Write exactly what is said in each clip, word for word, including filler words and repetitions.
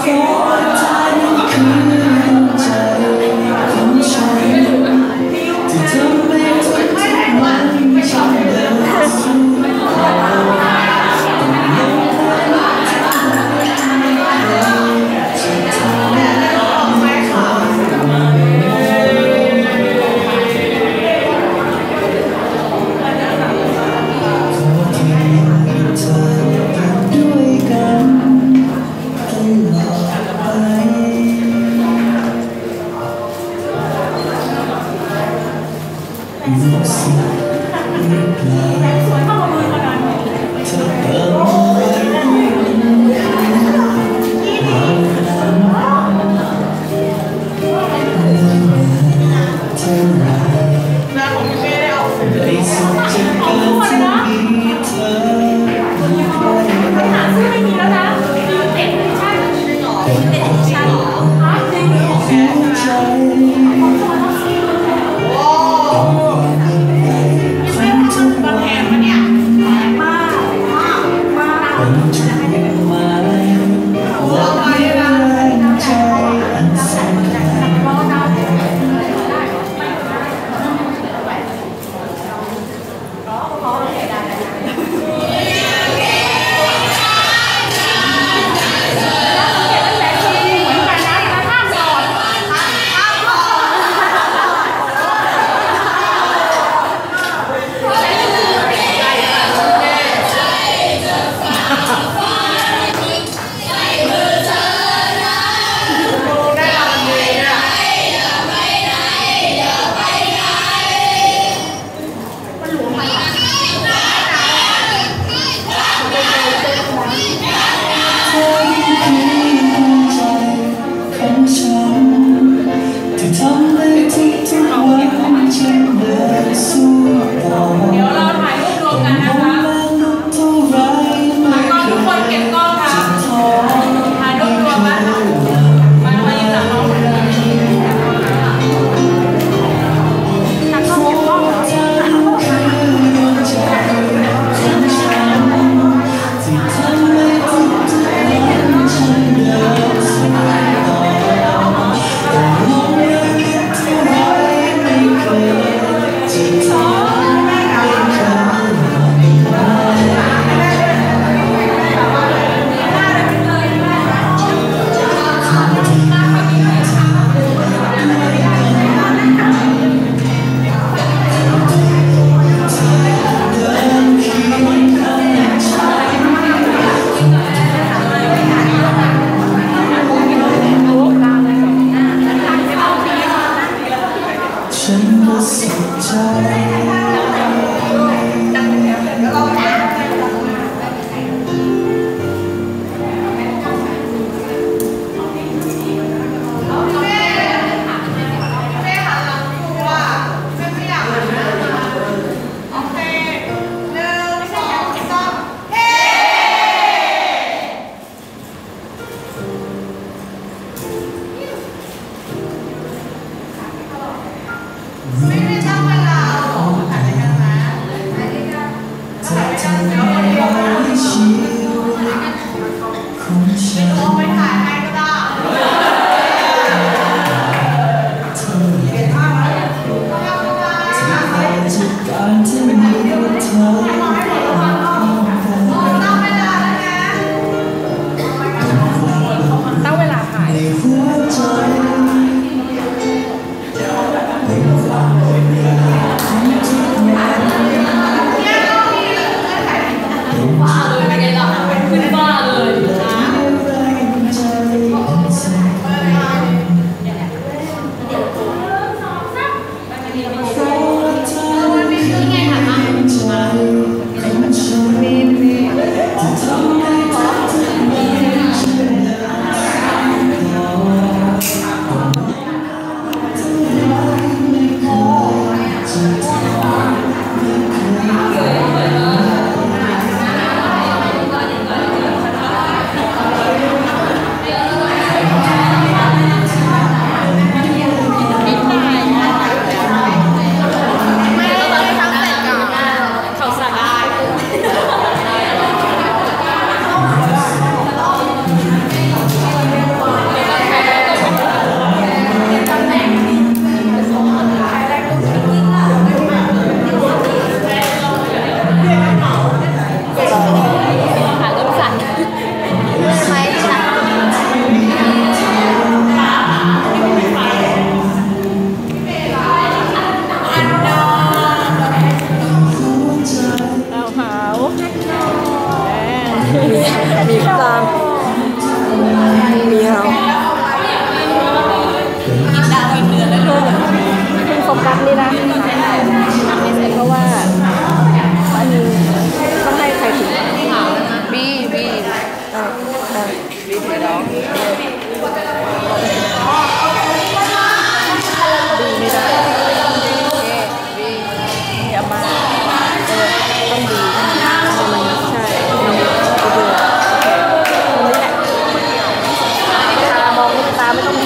เร้องดีไม่ได้อย่ามาเออต้องดีใช่คนนี้แหละตามองตาไม่ต้อง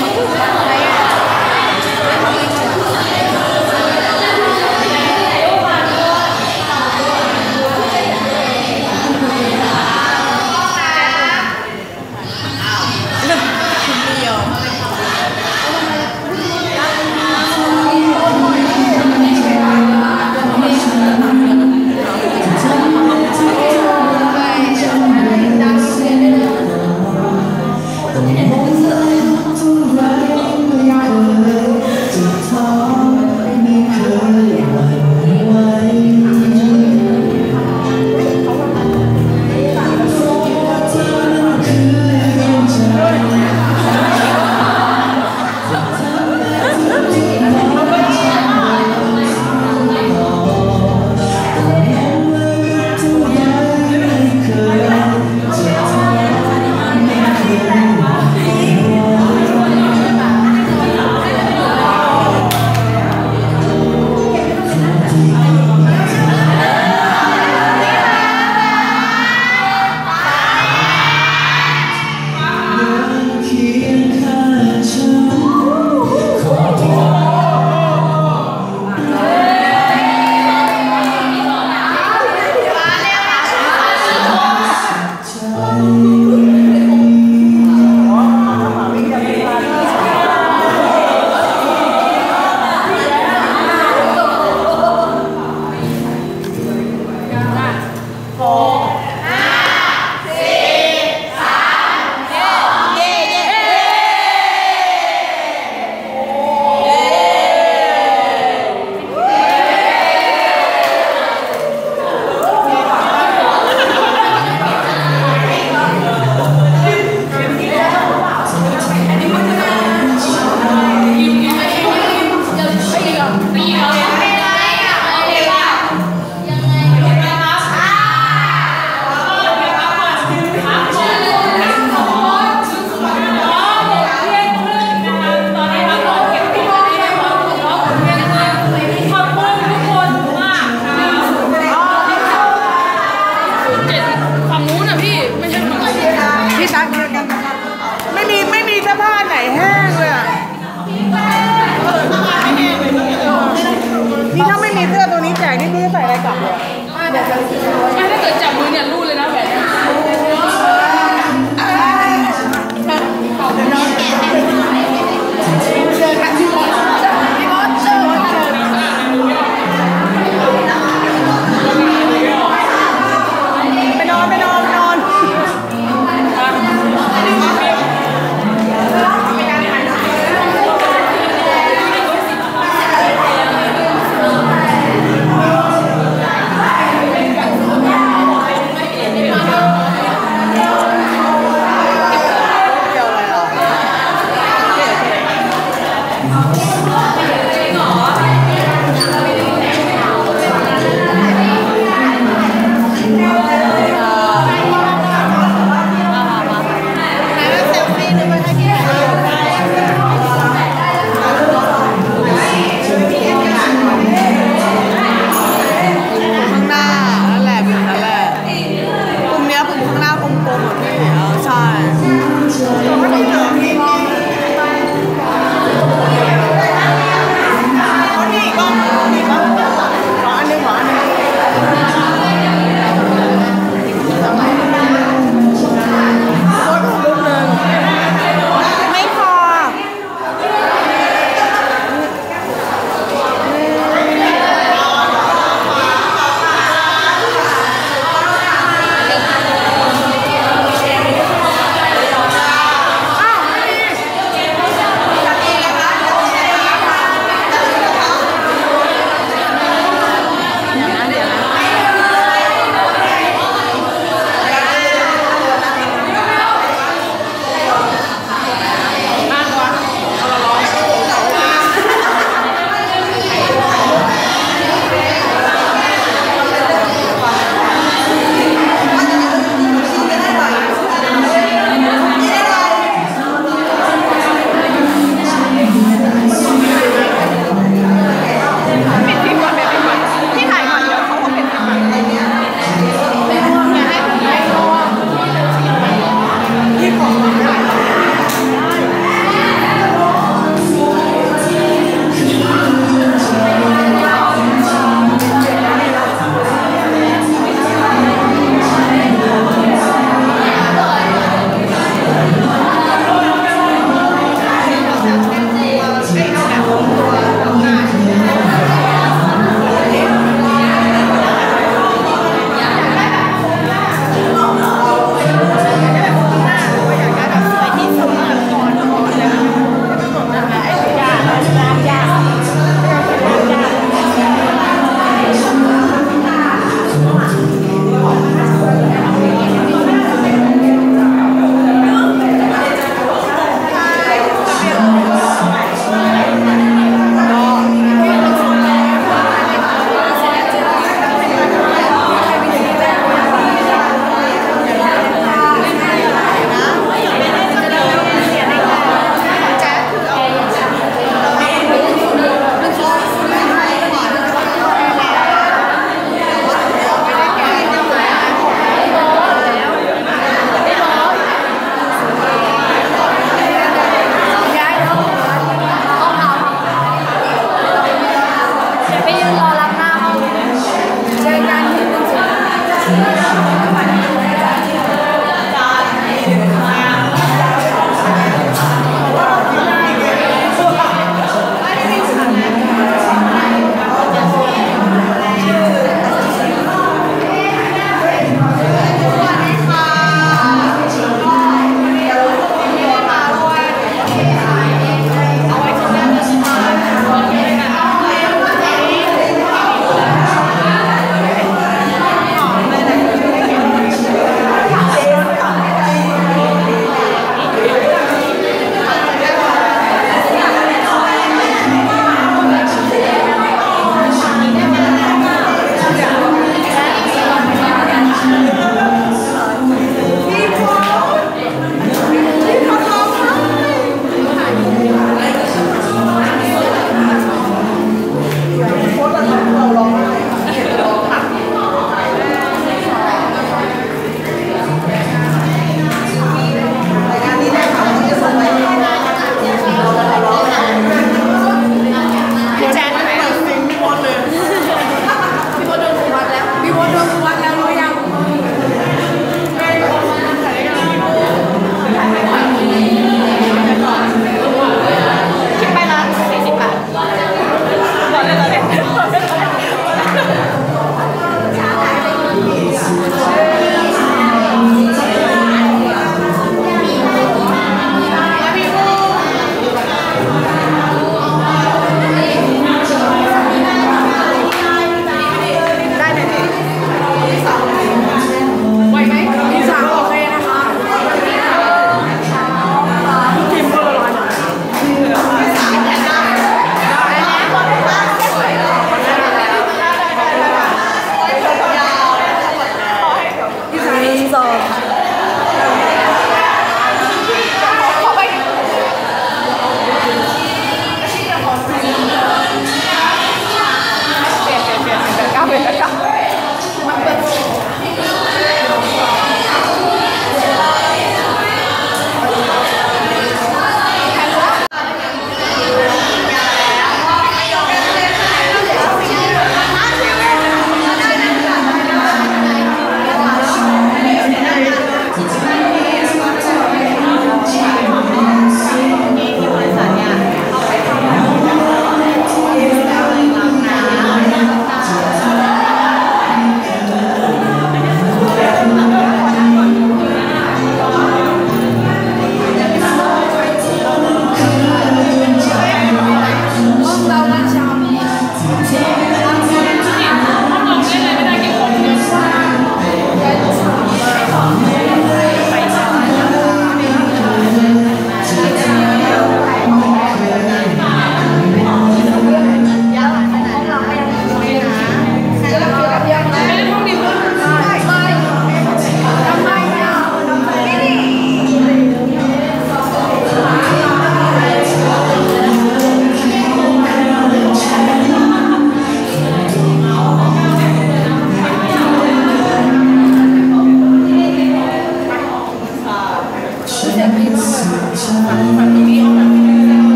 ถ้าเกิดจับมือเนี่ยรูดเลยนะแบบ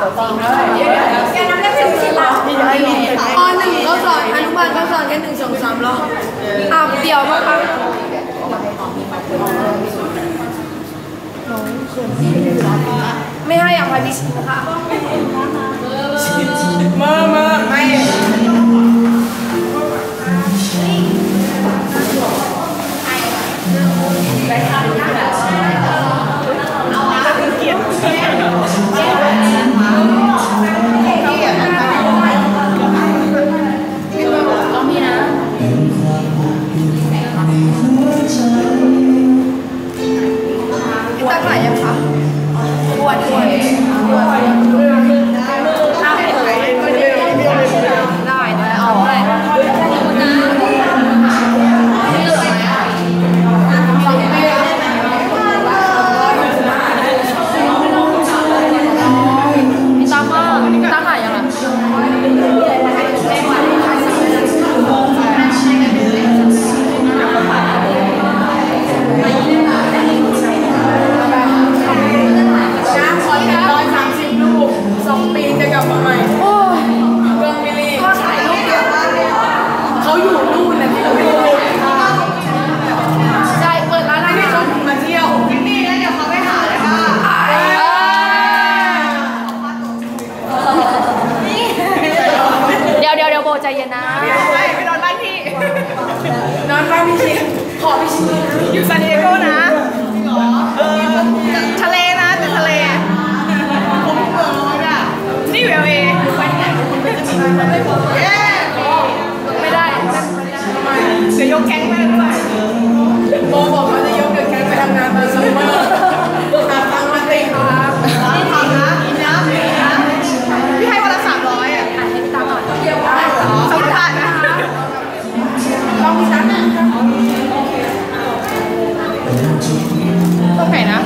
แกนับเลขสิบสิบอ่ะอหนึ่งก็สอนอนุบาลก็สอนแค่หนึ่งสองสามหรออ่ะเดี๋ยวมาครับไม่ให้อภัยดิฉันนะคะมามาไม่ตั้งไหนยังคะปวดปวดปวดได้ได้เอาได้ตั้งมาตั้งไหนยังอ่ะสองปีจะกลับมาใหม่โอ้ยเรื่องมิลลี่ก็ถ่ายรูปเยอะมากเลยเขาอยู่นู่นนะที่เราไม่รู้ใช่เปิดร้านให้เขามาเที่ยวที่นี่แล้วเดี๋ยวเขาไปหาเลยค่ะเดี๋ยวเดี๋ยวเดี๋ยวโบใจเย็นนะไม่ไปนอนบ้านพี่นอนบ้านพี่ชิขอพี่ชิอยู่ซานดิเอโกนะจริงเหรอเออทะเลนะแต่ทะเลนี่อยู่เอลเอไปไหนไม่ได้จะยกแก๊งไปด้วยโบบอกว่าจะยกเด็กแก๊งไปทำงานมาซัมเมอร์หาตังค์มาติครับนี่ทำนะนะนะพี่ให้วันละสามร้อยอ่ะให้พี่ตาหน่อยเดียวได้เหรอสองพันนะคะลองดิฉันนะต้องไหนนะ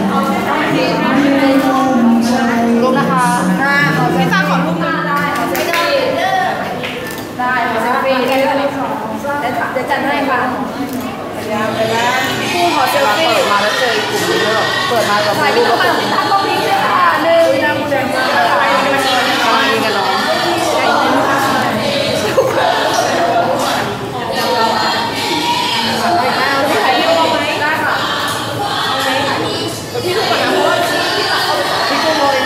รูปนะคะพี่ตาขอรูปหนึ่งได้ขอเซฟฟี่ได้ขอเซฟฟี่ได้เลยเดี๋ยวจัดให้ค่ะคู่ขอเซลฟี่เปิดมาแล้วเจอกลุ่มนี้หรอเปิดมากับถ่ายรูปกับพี่ตาต้องนี้เลยค่ะหนึ่งนำเดินมาไปกันนอนกันนอนพี่ถ่ายรูปไหมได้ค่ะพี่ถูกก่อนนะเพราะว่าพี่ถูกเลย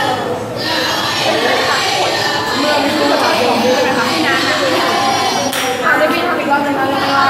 เมื่อพี่ถูกภาษาจีนใช่ไหมคะที่นั้นนะอ่ะได้พี่ทำอีกรอบนึงแล้วก็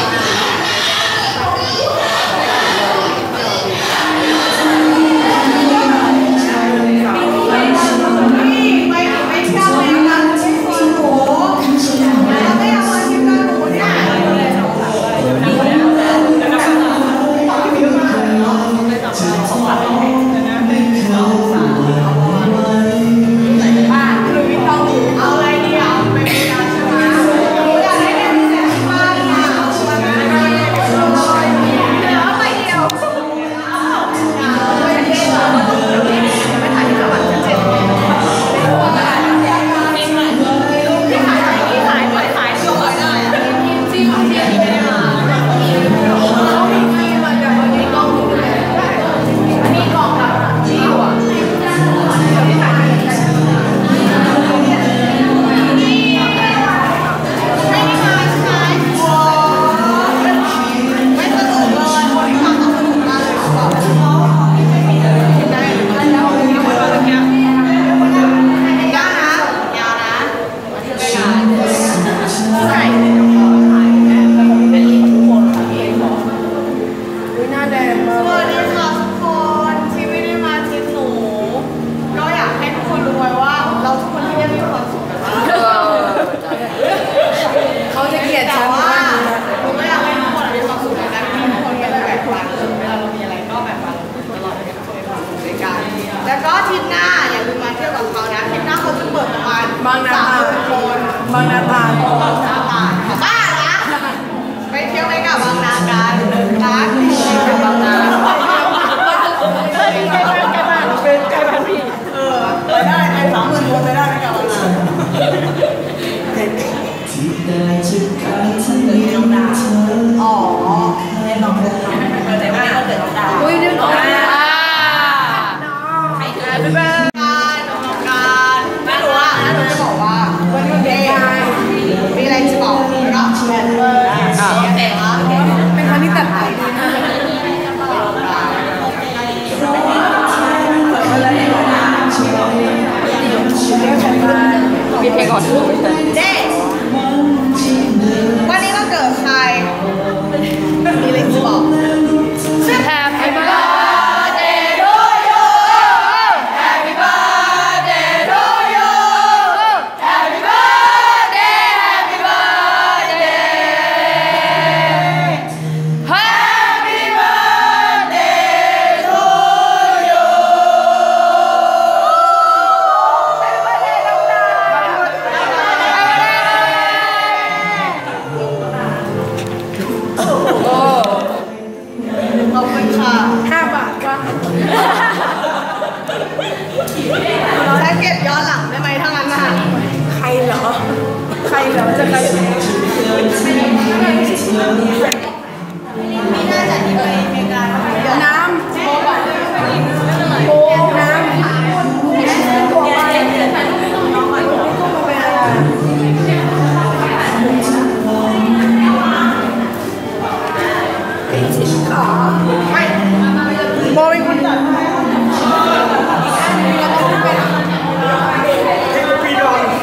บางนาตาบางนาตาบ้าละไปเที่ยวไปกับบางนาการร้านบางนาใกล้บ้านใกล้บ้านเป็นใกล้บ้านพี่เออไปได้ไอ้สามหมื่นคนไปได้ไปกับบางนาอ๋อเล่นลองเล่นเกิดแต่ว่าเกิดลองดาวอุ้ยนึกออกอ่าใครเกิดพี่เบิร์ดการน้องการก่อนไม่ใช่เด้วันนี้วันเกิดใครมีอะไรจะบอก Happy birthday to you Happy birthday to you Happy birthday Happy birthday Happy birthday to you ขอบคุณค่ะห้าบาทก็ถ้าเก็บย้อนหลังได้ไหมถ้างั้นน่ะใครเหรอใครเหรอจะใครไม่น่าจะดีไปเมกาเดี๋ยวน้ำโบก่อนโบน้ำตัวไปน้องมันกุ้งมาเป็นอะไรไม่โบเป็นคนจัดให้ปีดอน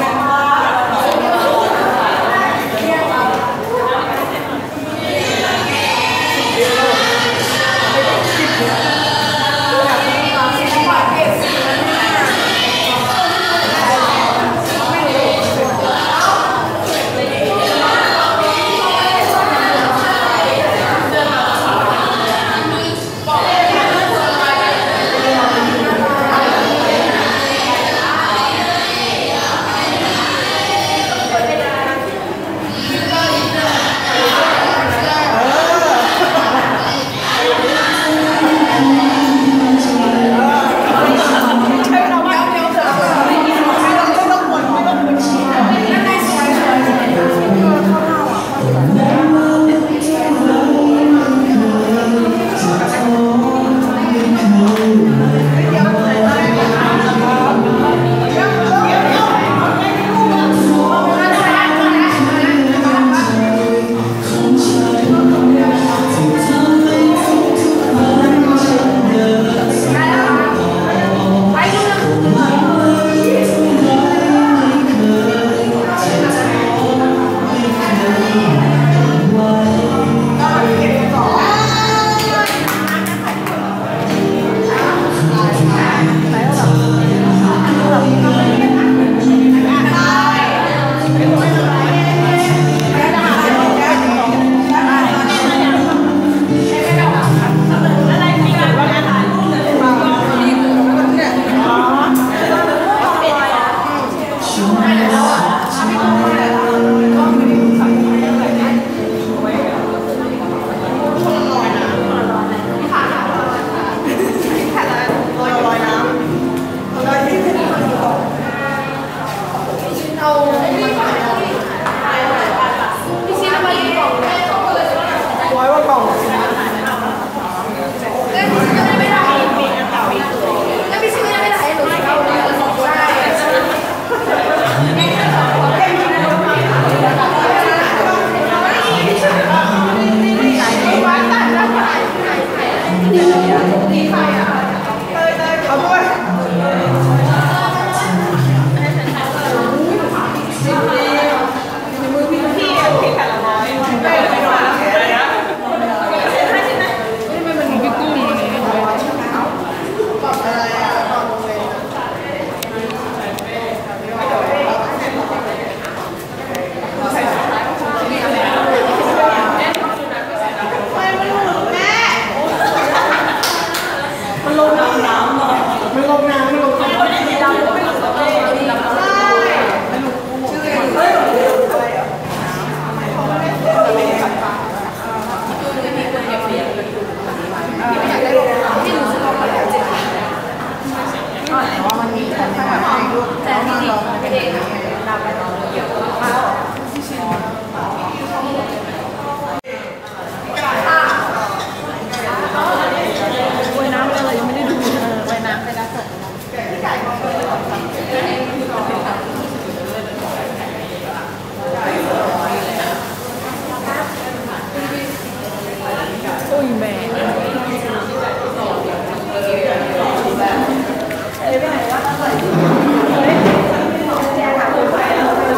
ไปไหนวะ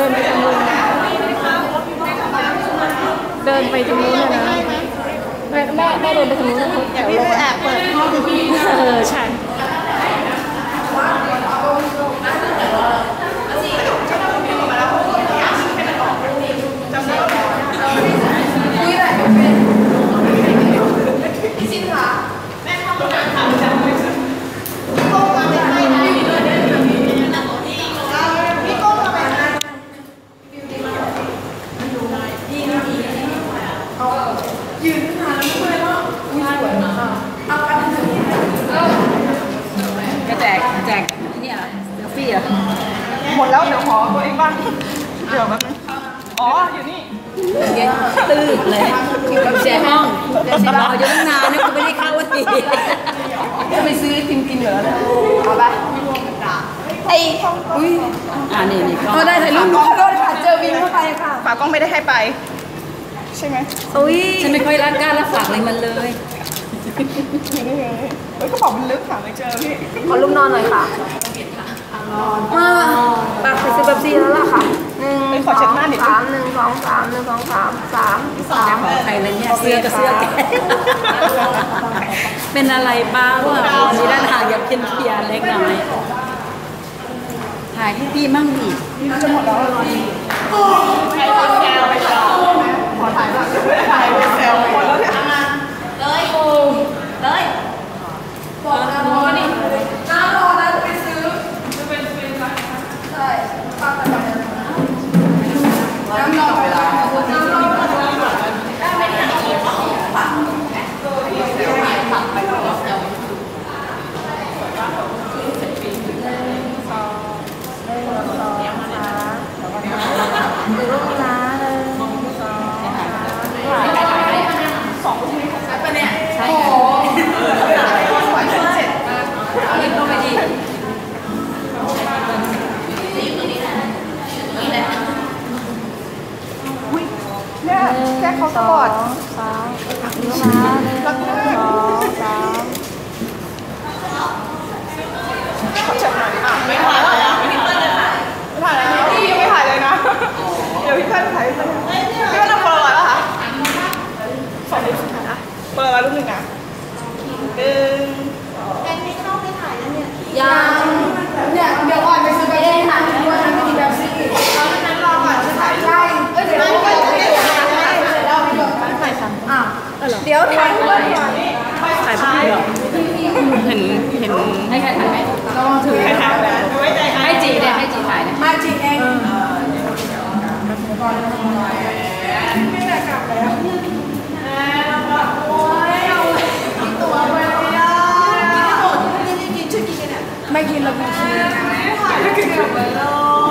นไปทางนู้นเดินไปทางนู้นนะแม่แม่แม่เดินไปทางนู้นนะแถวลงแอบเปิดห้องเออใช่หมดแล้วเดี๋ยวขอตัวเองบ้างเดี๋ยวแป๊บนึงอ๋ออยู่นี่ตื้อเลยเสียห้องเสียเราอยู่ตั้งนานนะกูไม่ได้เข้าวันทีจะไปซื้อติมกินเหรอเอาปะไอ้อุ้ยอ่านี่นี่ก็ได้ถ่ายรูปขอโทษค่ะเจอวินเข้าไปค่ะฝากกล้องไม่ได้ให้ไปใช่ไหมอุ้ยฉันไม่ค่อยรักกล้ารับฝากอะไรมันเลยเฮ้ยกระเป๋ามันลึกค่ะไม่เจอพี่ขอลูกนอนหน่อยค่ะมาปากไปซื้อแบบซีแล้วล่ะค่ะหนึ่งสองสามหนึ่งสองสามหนึ่งสองสามสามสามของใครเลยเนี่ยเสื้อกับเสื้อแกเป็นอะไรบ้างวะวันนี้ด้านหางอย่าเพี้ยนเพียนเล็กน้อยถ่ายให้พี่มั่งดิจะหมดแล้วขอถ่ายบ้างถ่ายเซลล์หมดแล้วเนี่ยเลยเลยบอกนะรอนี่น้ำรอนะไปซื้อจะเป็นฟรีนะใช่ป้าไปไปน้ำรอเวลาน้ำรอได้ไหมเนี่ยผักผักไปก่อนเซลล์ดูรูปนะเลยสองใช่ปะเนี่ยใช่ค่ะเอาลิ้นลงไปดิอุ้ยเนี่ยแค่เขาสปอร์ตสามหักนิ้วนะหนึ่งสองสามเขาจัดหน่อยอ่ะไม่ถ่ายแล้วไม่ถ่ายเลยค่ะไม่ถ่ายแล้วพี่ยังไม่ถ่ายเลยนะเดี๋ยวพี่เพื่อนถ่ายพี่พี่ว่าทำโปรอะไรป่ะคะสองรูปสุดท้ายนะโปรอะไรรูปหนึ่งอ่ะหนึ่งแอนไม่เข้าไปถ่ายแล้วเนี่ยยังเนี่ยเดี๋ยวก่อนไปซื้อไปเองค่ะด้วยนะไม่มีแบบซี่เอาไม่นั้นรอก่อนจะถ่ายใช่เอ้ยเดี๋ยวเราไปเราไปหยดกันถ่ายซ้ำอ่ะเดี๋ยวถ่ายเพื่อนก่อนถ่ายเพื่อนเหรอเห็นเห็นให้ใครถ่ายไหมระวังถือให้ถ่ายให้จีเนี่ยให้จีถ่ายนะให้จีเองไม่ได้กลับแล้วไม่กินแล้วไม่กินไม่กินกลับไปเลย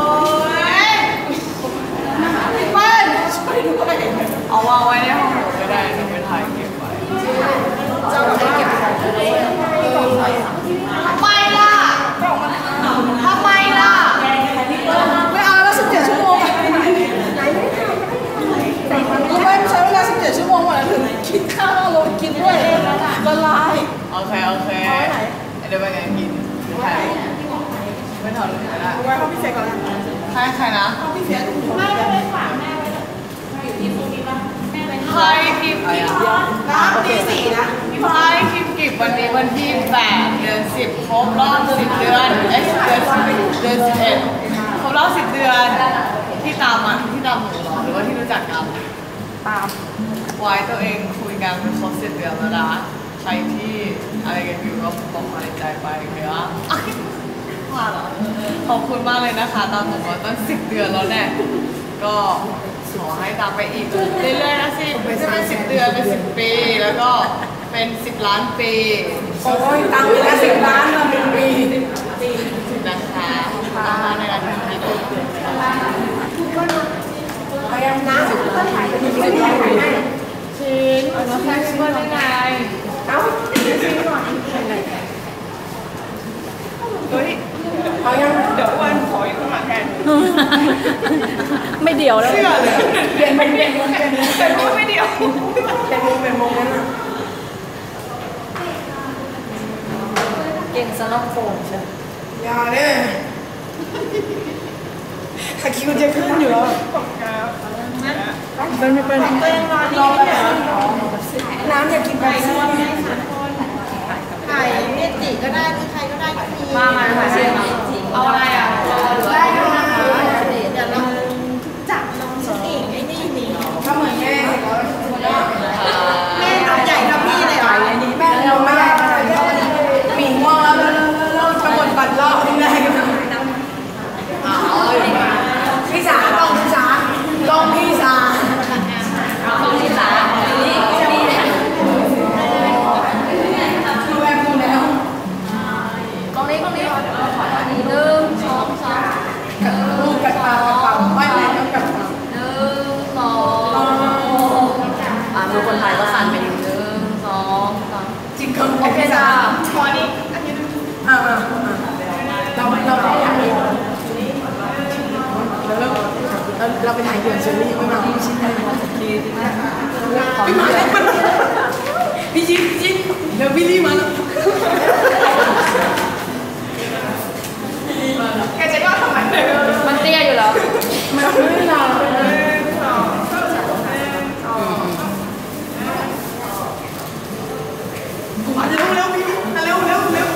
พี่เปิ้ลช่วยด้วยเอาวางไว้ในห้องก็ได้หนูไปถ่ายเก็บไว้เจ้าแบบเก็บของทำไมล่ะทำไมล่ะไม่เอาแล้วสิบเจ็ดชั่วโมงรู้ไหมใช้เวลาสิบเจ็ดชั่วโมงกว่าถึงกินข้าวลงกินด้วยละลายโอเคโอเคเดี๋ยวไปกันกินไม่ถอดเลยนะไว้ห้องพิเศษก่อนใครใครนะห้องพิเศษไม่ไม่ไม่ฝากแม่ไว้อยู่ที่ตรงนี้ป่ะแม่ไปใครพิมพ์กิบน้ำตีสี่นะใครพิมพ์กิบวันนี้วันที่แปดเดือนสิบครบรอบสิบเดือนเอ้ยเดือนสิบเดือนสิบเอ็ดครบรอบสิบเดือนที่ตามมาที่ตามหนูหรอหรือว่าที่รู้จักกันตามไว้ตัวเองคุยกันเป็นครบสิบเดือนแล้วนะใครที่อะไรกันอยู่ก็บอกมาในใจไปเดี๋ยวขอบคุณมากเลยนะคะตามผมมาตั้งสิบเดือนแล้วเนี่ยก็ขอให้ตามไปอีกเรื่อยๆนะสิไม่ใช่เป็นสิบเดือนเป็นสิบปีแล้วก็เป็นสิบล้านปีโอ้ยตามไปแล้วสิบล้านมาเป็นปีนะคะมาในการทำงานด้วยพยายามนะก็ถ่ายเป็นชิ้นถ่ายให้ชิ้นแล้วแพ็คชิ้นว่าได้ไงเอ้าชิ้นก่อนเฮ้ยเอายังเดี๋ยววันขออยู่ข้างหลังแทนไม่เดี่ยวแล้วเชื่อเลยเปลี่ยนเป็นเปลี่ยนเป็นเป็นมุกไม่เดี่ยวเป็นมุกเป็นมุกนั่นน่ะเก่งสลับโฟมใช่อย่าเนี่ยตะคิวจะขึ้นอยู่แล้วเป็นไม่เป็นตัวยังรอรอน้ำอยากกินไปซิไข่เมจิก็ได้หรือใครก็ได้ก็มีมามาค่ะเอาอะไรอ่ะได้ค่ะเดี๋ยวเราจับน้องฉันเองไอ้นี่นี่ก็เหมือนแม่แม่น้องใหญ่กับพี่เลยเหรอแม่เราไม่ใหญ่หมิ่งมองแล้วเราขบวนบัตรรอบนี่ได้กันพี่สากล้องพี่สากล้องพี่สากล้องพี่สานี่นี่ดูแอปดูแล้วกล้องนี้กล้องนี้ขอขออันนี้หนึ่งสองสามรูปกัดปากกัดปากไม่ไม่ต้องกัดปากหนึ่งสองอ่ามือคนไทยก็สั่นไปหนึ่งสองสามจริงๆโอเคจ้าขอนี้อันนี้อ่าอ่าเราเราไม่อยากมีเราเราไปถ่ายเดือนเชอรี่ไม่มาพี่ชิดเลยพี่มาแล้วพี่ชิดชิดเดี๋ยวพี่รีมาแล้วแกจะย่อทำไมมันเตี้ยอยู่แล้วมันไม่นานเร็วเร็วพี่เร็วเร็วเร็ว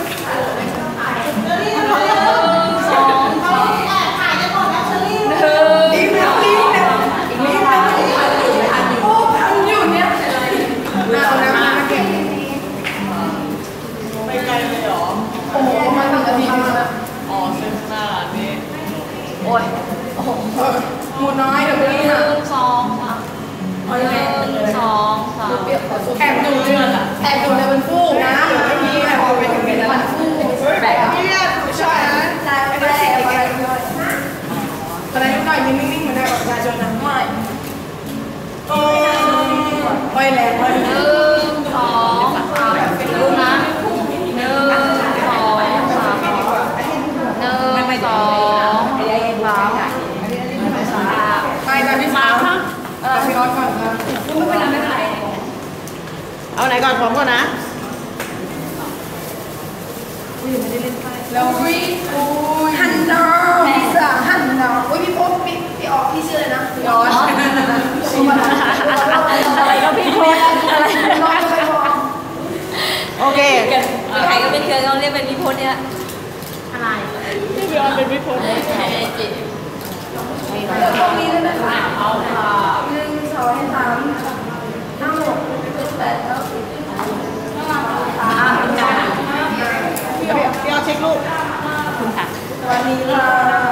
หมูน้อยเดี๋ยวนี้ค่ะสองสามสองสามแอบดูแอบดูในมันฟูนะหรือไม่มีแอบดูไปถึงในมันฟูแบบนี้ใช่ใช่ไม่ได้อะไรด้วยอะไรนิดหน่อยนิ่งๆเหมือนในประชาชนนะไม่โอ้ไปแล้วไปหนึ่งสองสามดูนะหนึ่งสองสามหนึ่งสองสามไปแต่พี่สาวค่ะเออพี่ออสก่อนครับไม่เป็นไรไม่เป็นไรเอาไหนก่อนผมก่อนนะอุ้ยไม่ได้เล่นไพ่แล้วอุ้ยฮันนาพี่สาวฮันนาอุ้ยพี่พบพี่พี่ออกพี่ชื่ออะไรนะพี่ออสอะไรก็พี่พบอะไรโอเคใครก็เป็นเคยเราเรียกเป็นพี่พบเนี่ยอะไรพี่ออสเป็นพี่พบตรงนี้เลยนะคะเอาค่ะหนึ่งสองสามห้าหกเจ็ดแปดเก้าสิบพี่พี่เอาเช็คลูกคุณค่ะวันนี้เรา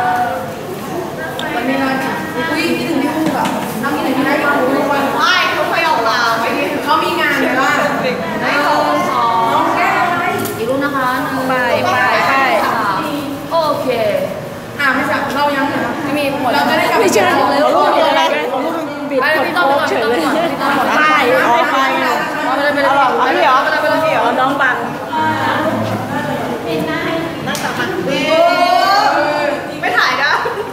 วันนี้เราอุ้ยพี่ถึงพี่พูดแบบน้ำพี่ถึงพี่ได้มาดูทุกวันไม่เขาเคยออกมาเขามีงานเลยว่าได้สองสองอีกลูกนะคะไปไปไปโอเคอ่าไม่จับเรายังไม่มีหมดเราจะได้กลับไปเจอเราลูกมีอะไรเราลูกบิดกดโค้งเฉยเลยใช่เอาไปเอาไปเลยไปเลยเอาพี่เหรอไปเลยไปเลยพี่เหรอน้องบังนั่งตักมาไม่ถ่ายนะ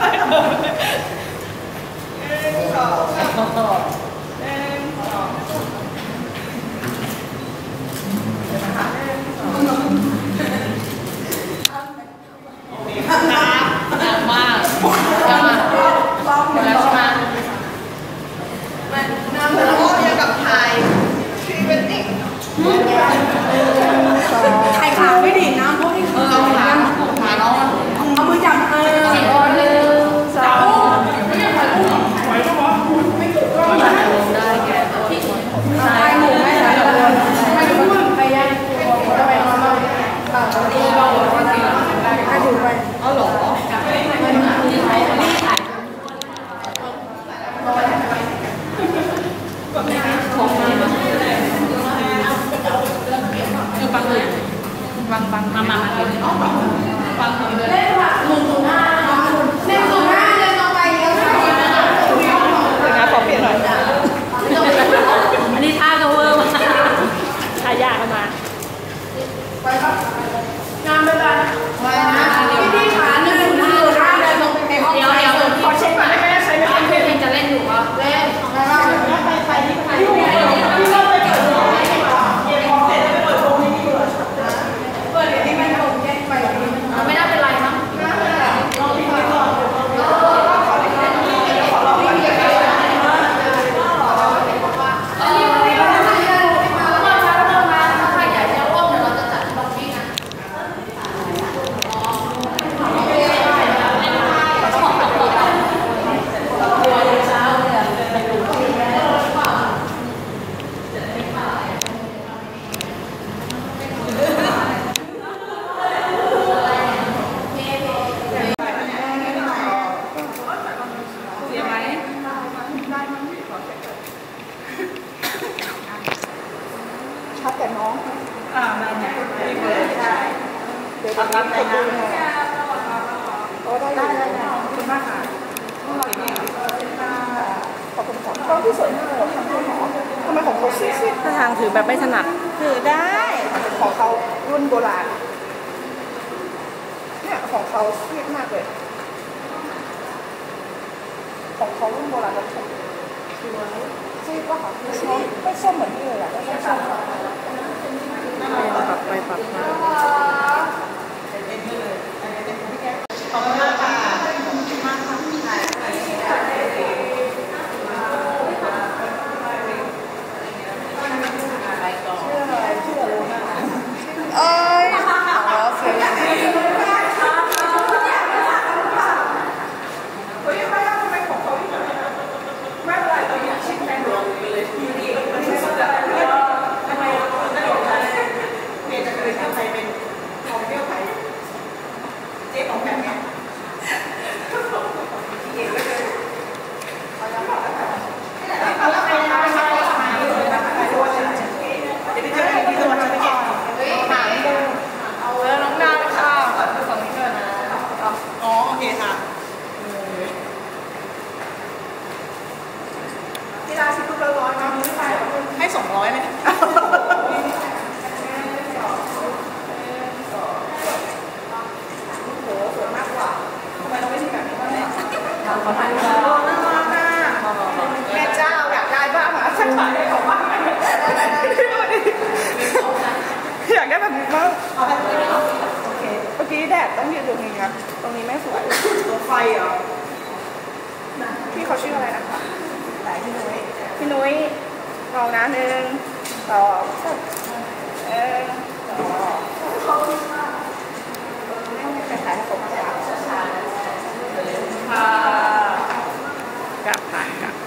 ใครขาไม่ดีนะพวกที่ขาขาขาน้องเอามือจับเออหนึ่งสองไหวปะวะไม่ถูกก็ได้แกตายหมูไม่ได้เลยไม่รู้มึงใครยังทำไมนอนบ้างป่าวตีเบาหรือว่าตีให้ถูกไปเอาหรอฟังฟังมามามาเลยฟังเลยเล่นค่ะหนึ่งศูนย์ห้าหนึ่งศูนย์ห้าเดินต่อไปเยอะค่ะนะขอเปลี่ยนหน่อยอันนี้ท่าก็เวอร์มาท่ายากมาไปครับงานไปไปไปนะพี่พี่ขาหนึ่งได้ได้ได้ขอบคุณมากค่ะขอบคุณค่ะกล้องที่สวยมากเลยทำไมของเขาซีดๆถ้าทางถือแบบไม่ถนัดถือได้ของเขารุ่นโบราณเนี่ยของเขาเซียดมากเลยของเขารุ่นโบราณแล้วสวยซีดป่ะคะไม่ส้มไม่ส้มเหมือนที่เลยอะไม่ส้มไปปรับไปปรับมาขอบคุณมากค่ะเอ้ยอ๋อเสียงเฮ้ยไม่ทำไมของเขาไม่เป็นไม่เป็นไรเราอยากชิมแมงมุมเลยทีนี้มันไม่สนใจทำไมไม่หลงใจเมย์จะเคยทำไทยเป็นของเที่ยวไทยเจ๊ของแบบเนี้ยเองก็เลยเขาจะบอกว่าเขาจะไปทำอะไรเดี๋ยวไปเจอกันที่จังหวัดชลบุรีถามดูเอาแล้วน้องดาวค่ะฝั่งนี้ด้วยนะอ๋อโอเคค่ะที่ร้านชิคกี้พายร้อยนะให้สองร้อยไหมโหสวยมากกว่าทำไมเราไม่ชิมแบบนี้บ้างเนี่ยขอถ่ายรูปน่ารักอ่ะแม่เจ้าอยากได้บ้างอ่ะฉันขายได้ของบ้างอยากได้แบบนี้บ้างโอเคเมื่อกี้แดดต้องยืนตรงนี้นะตรงนี้ไม่สวยตัวไฟเหรอพี่เขาชื่ออะไรนะคะพี่นุ้ยพี่นุ้ยลองนะหนึ่งสองเออสองเขาดีมากใครถ่ายให้ผมค่ะค่ะกลับผ่านกลับ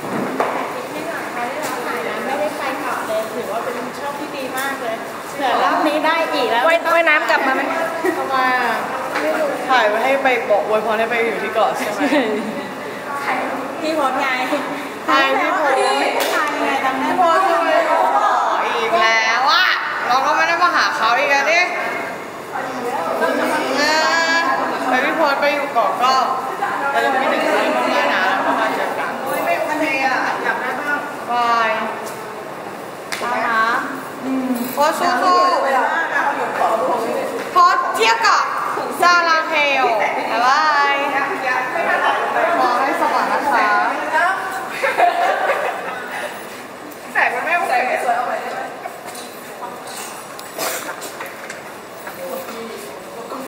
ไม่ได้ไปกลับเลยถือว่าเป็นช่องที่ดีมากเลยเผื่อรอบนี้ได้อีกแล้วว่ายว่ายน้ำกลับมาไหมทำไมถ่ายไว้ให้ไปบอกอวยพรให้ไปอยู่ที่เกาะใช่ไหมพี่พดไงถ่ายพี่โพถ่ายไงทำพี่โพทำไมอีกแล้วอ่ะเราก็ไม่ได้มาหาเขาอีกแล้วดิไปพี่โพไปอยู่เกาะก็เราจะไม่ถึงที่นี่มากๆนะแล้วก็มาเจอกันโอ้ยไม่ทันเลยอ่ะอยากได้บ้างบายนะคะโพสสู้ๆโพสเที่ยวกับซาลาเทล